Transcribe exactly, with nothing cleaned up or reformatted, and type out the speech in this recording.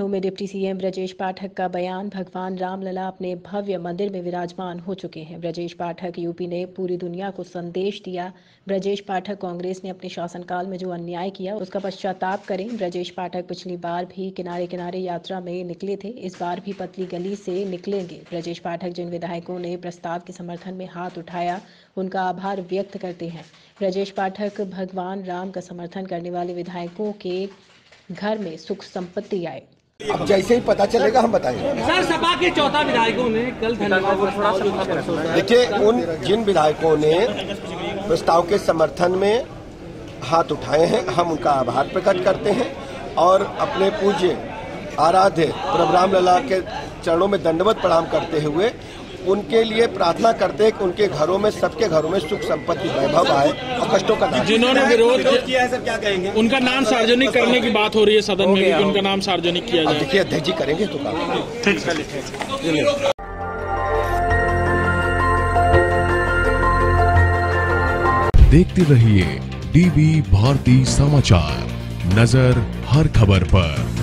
लखनऊ में deputy CM Brajesh Pathak का बयान। भगवान रामलला अपने भव्य मंदिर में विराजमान हो चुके हैं। ब्रजेश पाठक यूपी ने पूरी दुनिया को संदेश दिया। ब्रजेश पाठक कांग्रेस ने अपने शासनकाल में जो अन्याय किया उसका पश्चाताप करें। ब्रजेश पाठक पिछली बार भी किनारे किनारे यात्रा में निकले थे, इस बार भी पतली गली से निकलेंगे। ब्रजेश पाठक जिन विधायकों ने प्रस्ताव के समर्थन में हाथ उठाया उनका आभार व्यक्त करते हैं। ब्रजेश पाठक भगवान राम का समर्थन करने वाले विधायकों के घर में सुख संपत्ति आए। अब जैसे ही पता चलेगा हम बताएंगे। सर, सपा के चौथा विधायकों ने कल धन्यवाद। देखिए, उन जिन विधायकों ने प्रस्ताव के समर्थन में हाथ उठाए हैं हम उनका आभार प्रकट करते हैं और अपने पूज्य आराध्य प्रभु रामलला के चरणों में दंडवत प्रणाम करते हुए उनके लिए प्रार्थना करते हैं कि उनके घरों में, सबके घरों में सुख संपत्ति वैभव आए और कष्टों का नाश। जिन्होंने विरोध किया है सर, क्या कहेंगे? उनका नाम सार्वजनिक करने की बात हो रही है सदन में भी, उनका नाम सार्वजनिक किया जाए। देखिए, अध्यक्ष जी करेंगे तो काम। देखते रहिए डीवी भारती समाचार, नजर हर खबर पर।